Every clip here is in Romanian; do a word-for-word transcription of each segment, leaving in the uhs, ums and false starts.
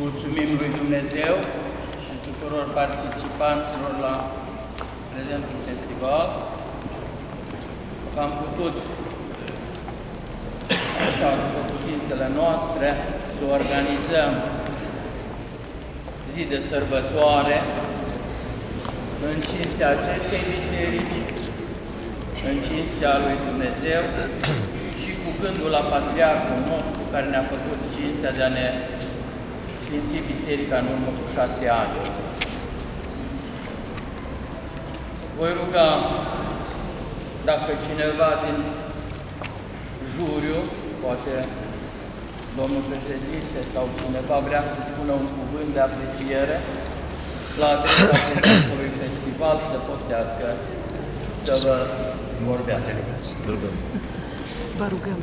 Mulțumim lui Dumnezeu și tuturor participanților la prezentul festival că am putut, așa, după putințele noastre, să organizăm zi de sărbătoare în cinstea acestei biserici, în cinstea lui Dumnezeu și cu gândul la Patriarhul nostru care ne-a făcut cinstea de a ne sfinți biserica în urmă cu șase ani. Voi ruga dacă cineva din juriu, poate domnul președinte sau cineva vrea să spună un cuvânt de apreciere la adresa prezentului festival, să postească, să vă vorbească. Vă rugăm.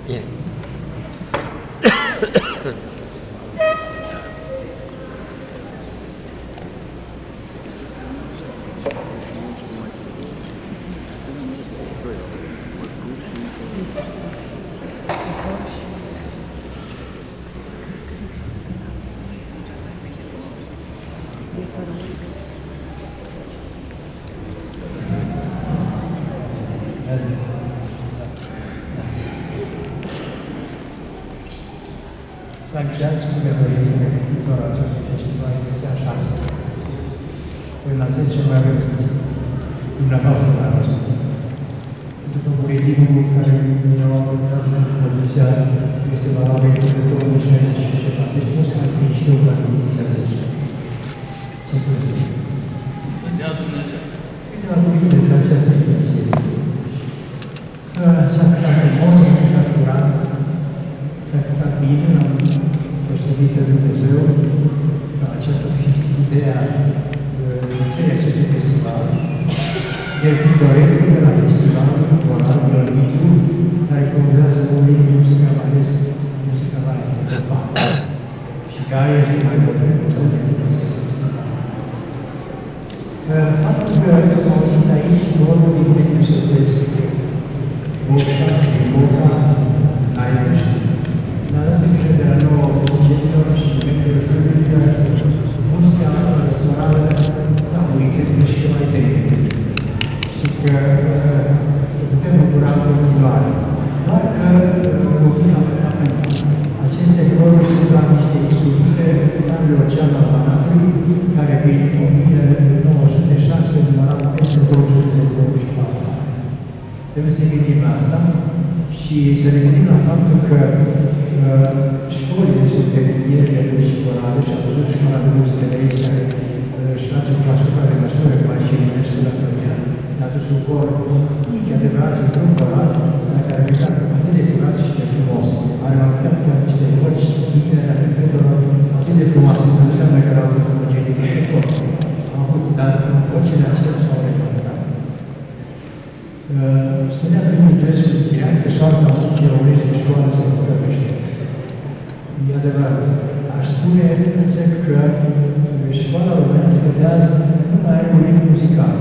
Să încheiați cu nevoile pregătitor acestui festival ediția șase. Până la zece mai avem dumneavoastră la răspuns. După buletinul care ne-au abordat în poziția este valabil de două mii șaizeci și ceva. Deci nu se mai fi știu la ediția zece. Ce credeți? Dea Dumnezeu. Câteva cuvinte despre această ediție. S-a cântat frumos, s-a cântat curat, s-a cântat bine, am proslavit pe Dumnezeu. Aceasta fiind ideea inițierii acestui festival, de dorentul de la festivalul cultural Grănitul, care promovează oamenii muzica, mai ales muzica mai fată, și care este mai bătrân cu tot decât acest festival. Faptul că am auzit aici vorbă din mediul sădesc, Boca, Boca, Aici, ne arată că de la nouă muzicinilor și membrilor juriului că muzica electorală da, uite și ceva idee. Și că putem bucura în continuare. Doar că copii aceste coruri sunt la niște instituție în Oceanul Banatului, care din o mie nouă sute șase numărau peste două sute douăzeci și patru. Trebuie să ne gândim la asta și să ne gândim la faptul că uh, școlile sunt teritoriere și corale și am văzut școala de muzică de aici care își face o clasică de măsură cu mai și Eminescu la Călăia. A dus un cor mic, adevărat, un drum coral, care a plecat atât de curat și de frumos. Are mai putea cu niște voci tinere atât fetelor atât de frumoase. Să nu înseamnă că erau homogenic de tot. Am avut, dar vocile acelea s-au recuperat. Spunea primul Ionescu Chiriac că soarta muzicii românești în școală se hotărăște. E adevărat. Aș spune însă că școala românească de azi nu mai are un ritm muzical.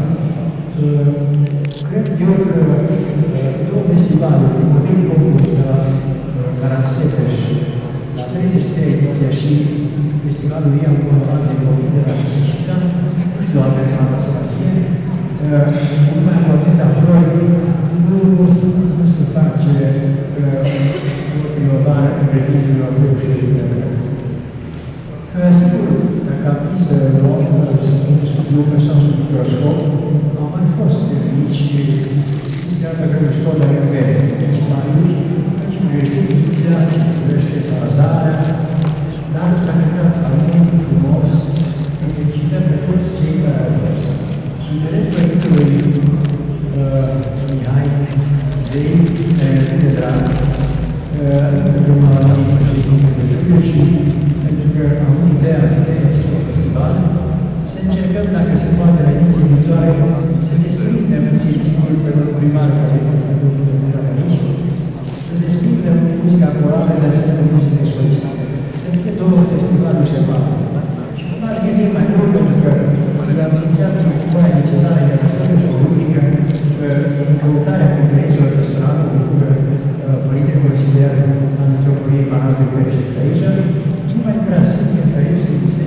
Cred eu că două festivaluri din modelul concurs de la Caransepeș, la treizeci și trei ediția și festivalul Ian Bonavat de copii de la Știința, nu știu alternativa să va fie, nu mai am auzit a flori, nu, nu se face o primăvară în previzilor reușirii de vreme. Sigur, dacă am fi să luăm să spun sub lupă sau sub microscop, au mai fost mici, de altă vreme școală în vere, deci Marius, aici nu este ediția, vrește bazarea, dar s-a cântat alun frumos, felicităm pe toți cei care au fost. Sugerez proiectului Mihai Zei, de drag, pentru că m-a luat președinte de juriu și pentru că am avut ideea de țării acestui festival, să încercăm, dacă se poate, la ediție viitoare, să desprindem cei singuri pe lor primar care este domnul Dumnezeu aici, să desprindem muzica corală de această muzică solistă. Să fie două festivaluri separate. Și nu m-aș gândi mai mult, pentru că le-am inițiat cu foaia necesară de adresare și o rubrică în căutarea conferențelor personale, pentru că Părinte Consiliar al Metropoliei Banatului care este aici, nu mai vrea să fie feriți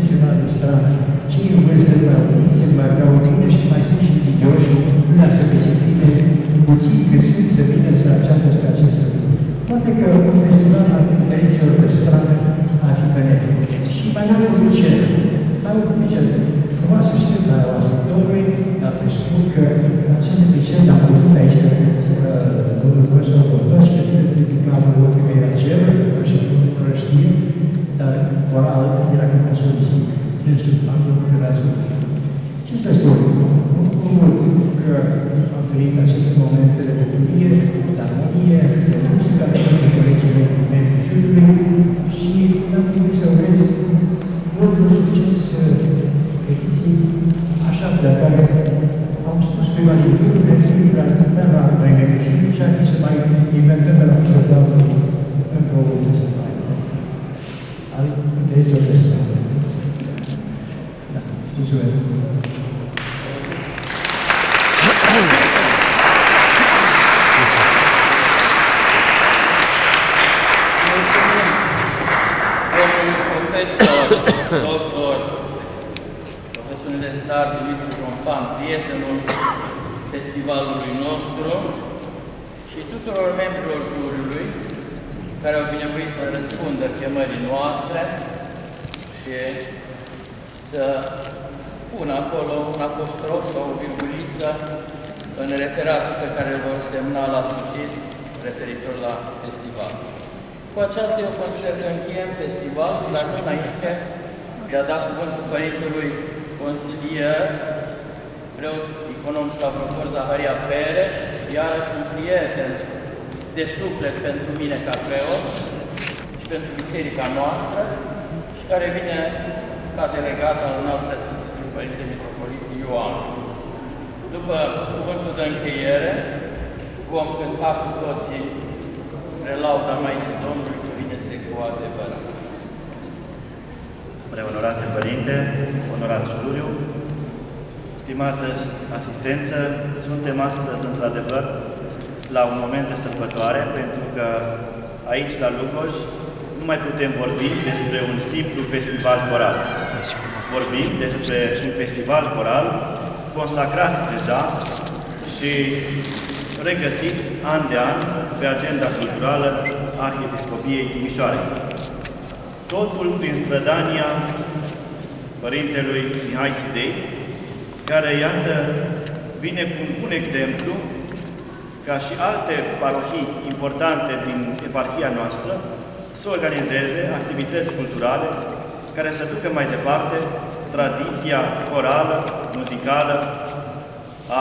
de bucurie, de armonie, de muzică alături de colegii mei membri juriului și n-am trebuit să urez mult succes ediții așa de care am spus prima din lucrurile care ar putea la noi membri juriului și ar fi să mai inventăm de la câteva încă o festival al intereselor de stat. Da, mulțumesc. Doctor, profesor universitar Dumitru Șompan, prietenul festivalului nostru și tuturor membrilor juriului care au binevoit să răspundă chemării noastre și să pună acolo un apostrof sau o virguliță în referatul pe care îl vor semna la sfârșit referitor la festival. Cu aceasta eu consider că încheiem festivalul, dar nu înainte de a da cuvântul Părintelui Consilier, preot econom Stavropol Zaharia Pereș, iarăși un prieten de suflet pentru mine ca preot și pentru biserica noastră și care vine ca delegat al înalt preasfințitului Părinte Mitropolit Ioan. După cuvântul de încheiere, vom cânta cu toții spre lauda Maicii Domnului, cuvinte-se cu adevărat. Preonorate Părinte, onorat juriu, stimată asistență, suntem astăzi, într-adevăr, la un moment de sărbătoare, pentru că aici, la Lugoj, nu mai putem vorbi despre un simplu festival coral. Vorbim despre un festival coral consacrat deja și regăsit an de an pe agenda culturală a Arhiepiscopiei Timișoarei. Totul prin strădania Părintelui Mihai Sidei, care, iată, vine cu un bun exemplu, ca și alte parohii importante din eparhia noastră, să organizeze activități culturale care să ducă mai departe tradiția corală, muzicală a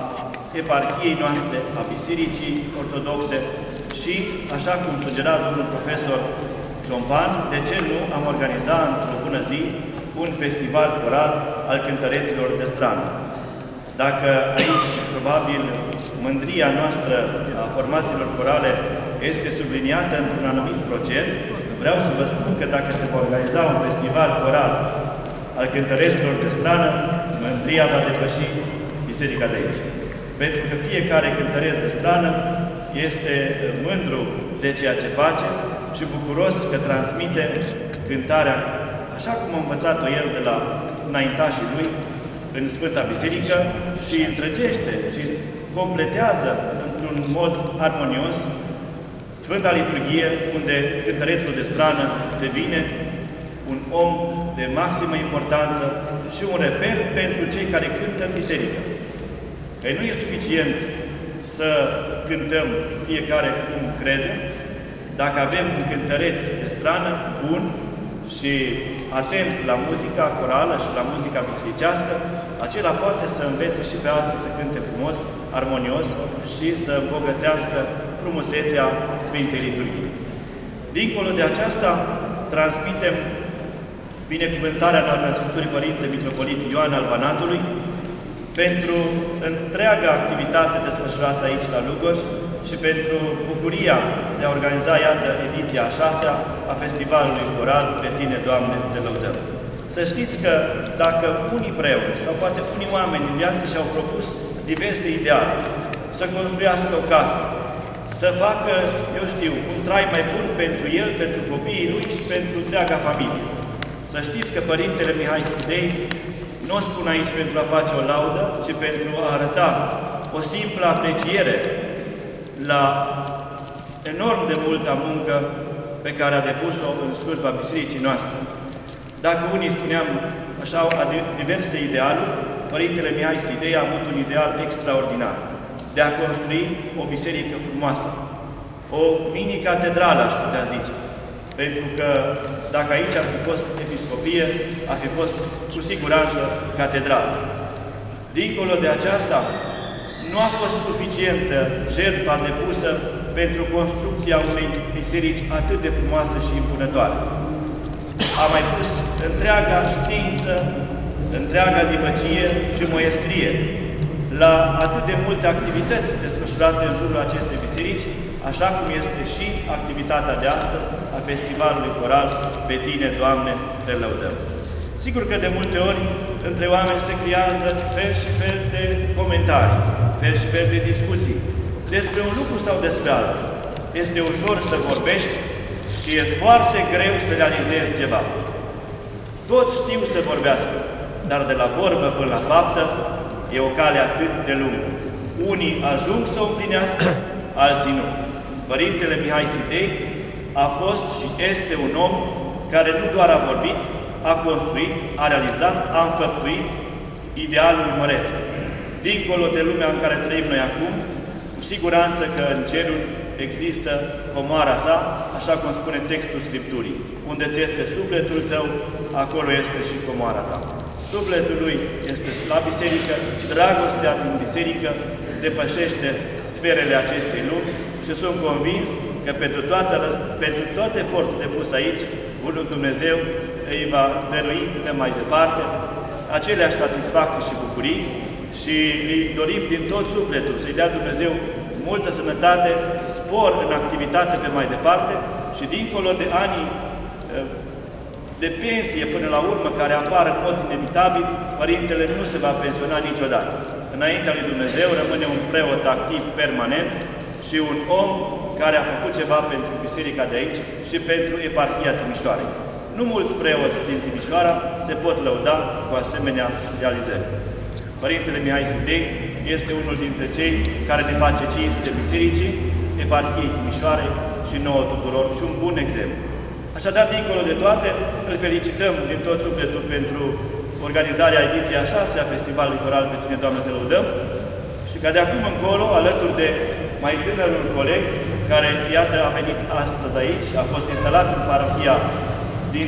eparhiei noastre, a Bisericii Ortodoxe și, așa cum sugera domnul profesor Șompan, de ce nu am organizat într-o bună zi un festival coral al cântăreților de strană. Dacă aici, probabil, mândria noastră a formațiilor corale este subliniată într-un anumit procent, vreau să vă spun că dacă se va organiza un festival coral al cântăreților de strană, mândria va depăși biserica de aici. Pentru că fiecare cântăreț de strană este mândru de ceea ce face și bucuros că transmite cântarea așa cum a învățat-o el de la înaintașii lui în Sfânta Biserică și întregește și completează într-un mod armonios Sfânta Liturghie, unde cântărețul de strană devine un om de maximă importanță și un reper pentru cei care cântă în biserică. Că nu e suficient să cântăm fiecare cum crede, dacă avem un cântăreț de strană bun și atent la muzica corală și la muzica bisericească, acela poate să învețe și pe alții să cânte frumos, armonios și să îmbogățească frumusețea Sfintei Liturghii. Dincolo de aceasta, transmitem binecuvântarea în al Preasfințitului Părinte Mitropolit Ioan al Banatului pentru întreaga activitate desfășurată aici la Lugoj și pentru bucuria de a organiza, iată, ediția a șasea a Festivalului Coral Pe Tine, Doamne, Te lăudăm. Să știți că dacă unii preoți sau poate unii oameni în viață și-au propus diverse ideale, să construiască o casă, să facă, eu știu, un trai mai bun pentru el, pentru copiii lui și pentru întreaga familie. Să știți că Părintele Mihai Sidei nu o spun aici pentru a face o laudă, ci pentru a arăta o simplă apreciere la enorm de multă muncă pe care a depus-o în slujba bisericii noastre. Dacă unii spuneam așa diverse idealuri, Părintele Mihai Sidei a avut un ideal extraordinar, de a construi o biserică frumoasă, o mini-catedrală, aș putea zice. Pentru că dacă aici ar fi fost episcopie, ar fi fost cu siguranță catedrală. Dincolo de aceasta, nu a fost suficientă jertfa depusă pentru construcția unei biserici atât de frumoase și impunătoare. A mai pus întreaga știință, întreaga divăcie și moiestrie la atât de multe activități desfășurate în jurul acestei biserici, așa cum este și activitatea de astăzi a Festivalului Coral Pe Tine, Doamne, Te lăudăm. Sigur că de multe ori între oameni se creează fel și fel de comentarii, fel și fel de discuții despre un lucru sau despre altul. Este ușor să vorbești și e foarte greu să realizezi ceva. Toți știu să vorbească, dar de la vorbă până la faptă e o cale atât de lungă. Unii ajung să o împlinească, alții nu. Părintele Mihai Sidei a fost și este un om care nu doar a vorbit, a construit, a realizat, a înfăptuit idealul măreț. Dincolo de lumea în care trăim noi acum, cu siguranță că în cerul există comoara sa, așa cum spune textul Scripturii. Unde ți este sufletul tău, acolo este și comoara ta. Sufletul lui este la biserică, dragostea din biserică depășește sferele acestei lumi și sunt convins că pentru, toată, pentru tot efortul depus aici, Bunul Dumnezeu îi va dărui de mai departe aceleași satisfacții și bucurii și îi dorim din tot sufletul să-i dea Dumnezeu multă sănătate, spor în activitate pe mai departe și dincolo de anii de pensie până la urmă care apar în mod inevitabil, Părintele nu se va pensiona niciodată. Înaintea lui Dumnezeu rămâne un preot activ permanent și un om care a făcut ceva pentru biserica de aici și pentru eparhia Timișoarei. Nu mulți preoți din Timișoara se pot lăuda cu asemenea realizări. Părintele Mihai Sidei este unul dintre cei care ne face cinste bisericii, eparhiei Timișoarei și nouă tuturor și un bun exemplu. Așadar, dincolo de toate, îl felicităm din tot sufletul pentru organizarea ediției a șasea a Festivalului Coral Pe Tine, Doamne, Te lăudăm și ca de acum încolo, alături de mai tânărul coleg, care, iată, a venit astăzi aici, a fost instalat în parohia din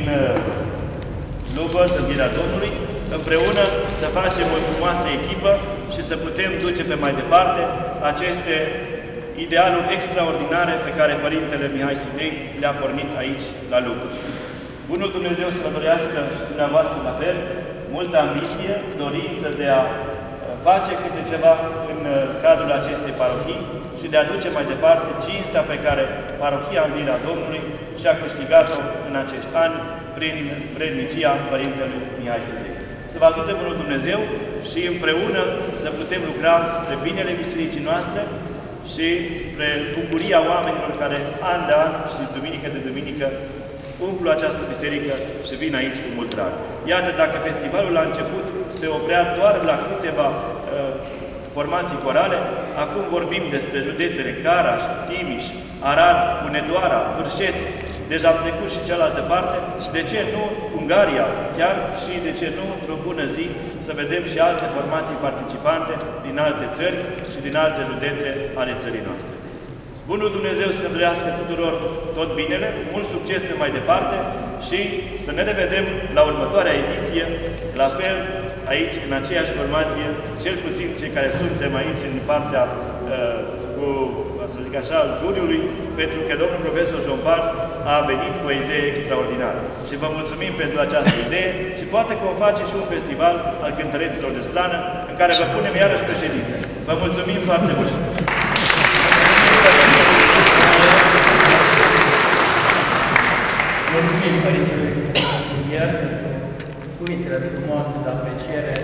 Lubă, Sândirea Domnului, împreună să facem o frumoasă echipă și să putem duce pe mai departe aceste idealuri extraordinare pe care Părintele Mihai Sidei le-a pornit aici, la Lubă. Bunul Dumnezeu să vă dorească și dumneavoastră la fel, multă ambiție, dorință de a face câte ceva în cadrul acestei parohii și de a duce mai departe cinstea pe care parohia Învirea Domnului și-a câștigat-o în acești ani prin vrednicia Părintelui Mihai Sidei. Să vă ajute Bunul Dumnezeu și împreună să putem lucra spre binele bisericii noastre și spre bucuria oamenilor care an de an și duminică de duminică umplu această biserică și vin aici cu mult drag. Iată, dacă festivalul la început se oprea doar la câteva uh, formații corale, acum vorbim despre județele Caraș, Timiș, Arad, Hunedoara, Vârșeț, deja am trecut și cealaltă parte și de ce nu Ungaria, chiar și de ce nu într-o bună zi să vedem și alte formații participante din alte țări și din alte județe ale țării noastre. Bunul Dumnezeu să îndrească tuturor tot binele, mult succes pe mai departe și să ne revedem la următoarea ediție, la fel aici, în aceeași formație, cel puțin cei care suntem aici în partea uh, cu, să zic așa, juriului, pentru că domnul profesor Jompar a venit cu o idee extraordinară. Și vă mulțumim pentru această idee și poate că vom face și un festival al cântăreților de strană, în care vă punem iarăși președinte. Vă mulțumim foarte mult! Mulțumim Părintelui Consilier pentru cuvintele frumoase de apreciere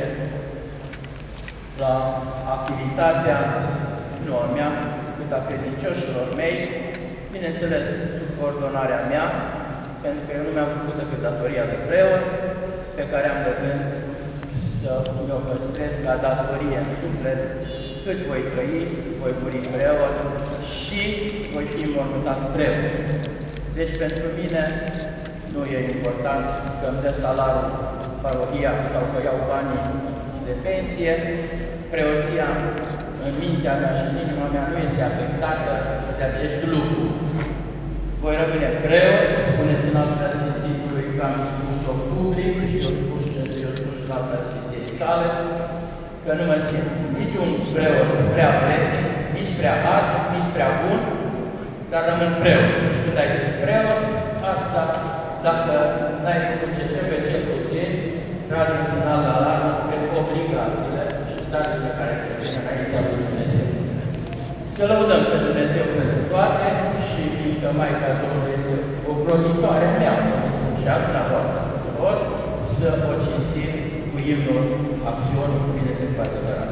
la activitatea nu a mea, cât a credincioșilor mei, bineînțeles sub coordonarea mea, pentru că eu nu mi-am făcut decât datoria de preot, pe care am de gând să mi-o păstrez ca datorie în suflet, cât voi trăi, voi muri preot și voi fi înmormântat preot. Deci pentru mine nu e important că îmi dă salariul parohia sau că iau banii de pensie. Preoția în mintea mea și în inima mea nu este afectată de acest lucru. Voi rămâne preot, spuneți în al preasfințitului că am spus-o public și eu spus și eu spus în al preasfinției sale, că nu mă simt nici un preot prea vrednic, nici prea hard, nici prea bun, dar rămân preot. Și când ai zis preot, asta, dacă n-ai făcut ce trebuie, cel puțin, tragi un semnal de alarmă spre obligațiile și sarcinile care se vin înaintea lui Dumnezeu. Să lăudăm pe Dumnezeu pentru toate și fiindcă Maica Domnului este o clotitoare mea, să spun și a dumneavoastră tuturor, să o cinstim cu imnul acțiunii cu bine se poate dăra.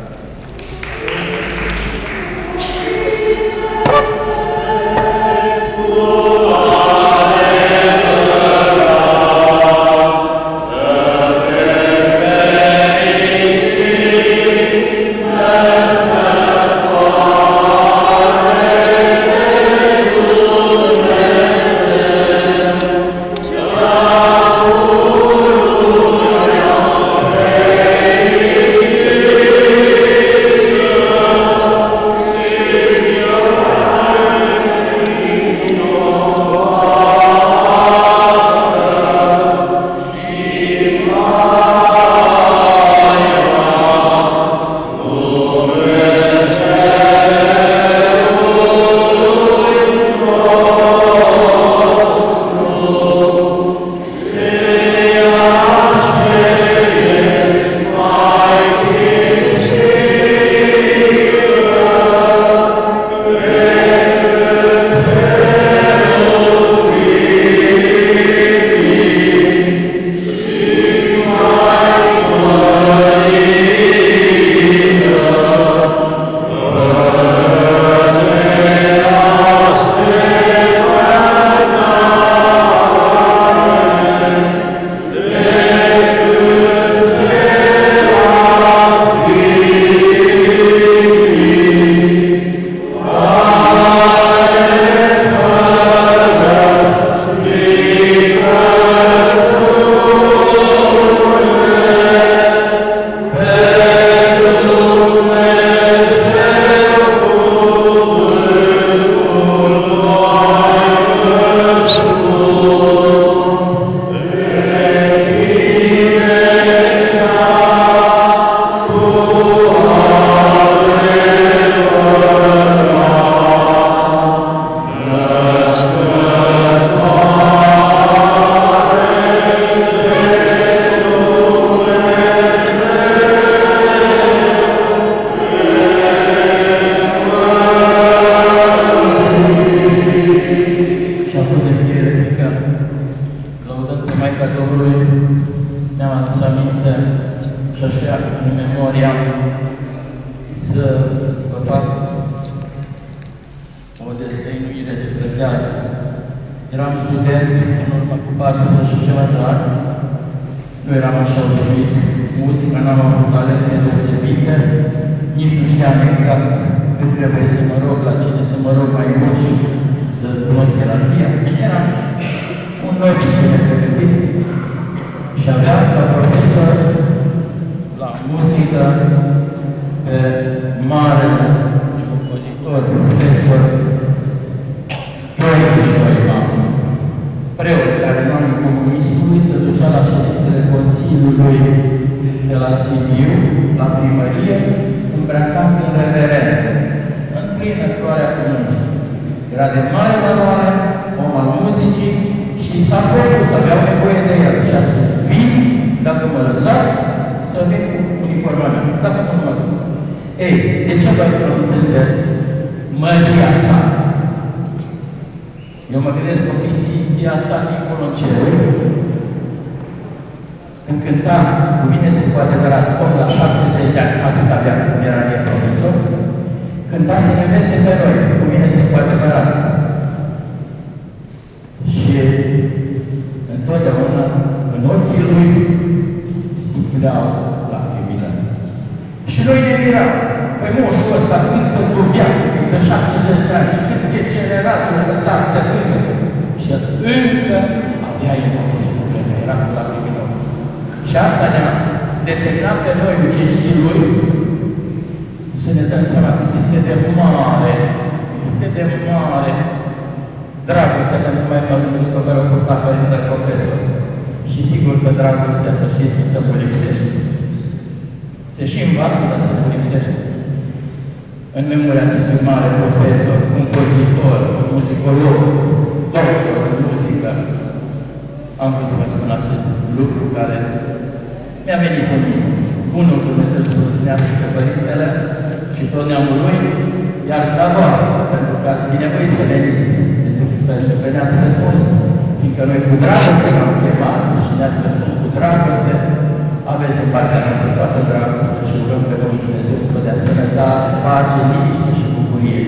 Și sigur că dragostea, să știți, să vă lipsește. Se și învață-vă să ne lipsește. În memoria acestui mare profesor, compozitor, muzicolog, doctor în muzică, am vrut să vă spun acest lucru care mi-a venit cu mine. Bunul Dumnezeu să mulțumească pe Părintele și tot neamul lui, iar la voastră, pentru că ați binevoit să veniți, pentru că ne-ați răspuns, fiindcă noi cu dragoste v-am chemat și ne-ați răspuns cu dragoste, aveți în partea noastră toată dragoste și rugăm pe Domnul Dumnezeu să vă dea sănătate, pace, liniște și bucurie.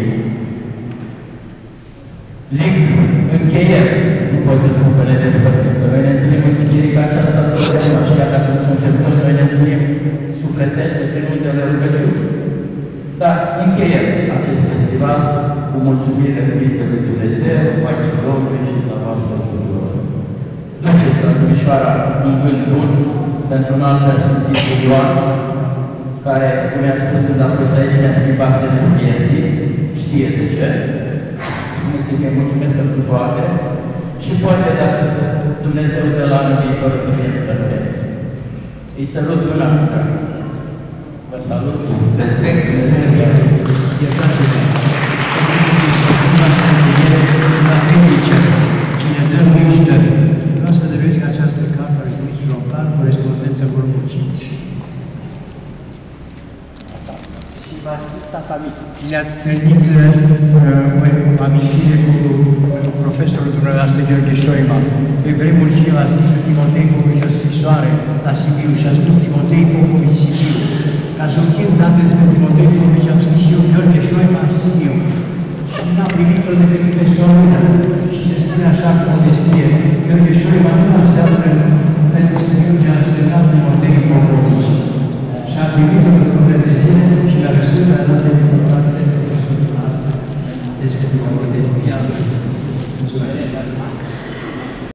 Zic, încheiere, nu pot să spun că ne despărțim, că noi ne întâlnim în biserica aceasta totdeauna și chiar dacă nu suntem toți, noi ne întâlnim sufletește prin undele rugăciunii. Dar încheiem acest festival cu mulțumire cuvinte lui Dumnezeu, Maicii Domnului și la noastră tuturor. Duceți la Timișoara un gând bun pentru un alt Sfântul Ioan, care, cum i-am spus când a fost aici, ne-a schimbat semnul vieții, știe de ce. Spuneți-i că îi mulțumesc pentru toate și poate dacă Dumnezeu de la anul viitor să fie perfect. Îi salut mâna cu drag. Vă salut cu respect, Dumnezeu să iară. Iertați-vă. La tehnice, cine dă miște, vreau să vedeți că această carte a lui Locan, corespondență vorbul cinci. Și v-a scris tata mică. Ne-ați trăit uh, o amintire cu profesorul dumneavoastră, Gheorghe Șoima. Pe vremuri și el a scris lui Timotei Popovici o scrisoare la Sibiu și a spus Timotei Popovici Sibiu. Ca să știu date despre Timotei Popovici, am scris eu Gheorghe Șoima Sibiu. Și n-am primit o devenit peste o lună. Și se spune așa cu modestie, Gheorghe Șoima nu înseamnă